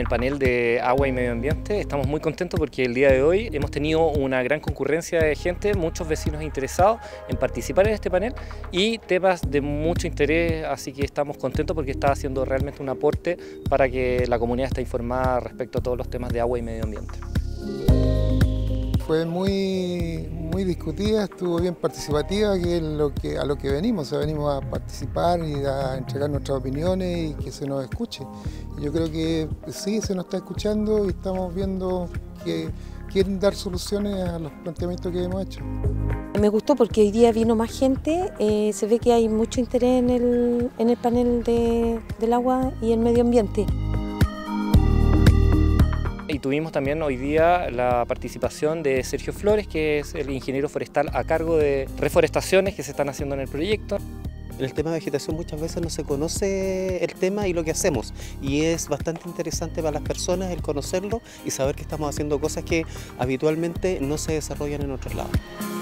panel de agua y medio ambiente. Estamos muy contentos porque el día de hoy hemos tenido una gran concurrencia de gente, muchos vecinos interesados en participar en este panel y temas de mucho interés, así que estamos contentos porque está haciendo realmente un aporte para que la comunidad esté informada respecto a todos los temas de agua y medio ambiente. Fue muy discutida, estuvo bien participativa, que es a lo que venimos, o sea, venimos a participar y a entregar nuestras opiniones y que se nos escuche. Yo creo que sí, se nos está escuchando y estamos viendo que quieren dar soluciones a los planteamientos que hemos hecho. Me gustó porque hoy día vino más gente, se ve que hay mucho interés en el panel del agua y el medio ambiente. Y tuvimos también hoy día la participación de Sergio Flores, que es el ingeniero forestal a cargo de reforestaciones que se están haciendo en el proyecto. En el tema de vegetación muchas veces no se conoce el tema y lo que hacemos, y es bastante interesante para las personas el conocerlo y saber que estamos haciendo cosas que habitualmente no se desarrollan en otros lados.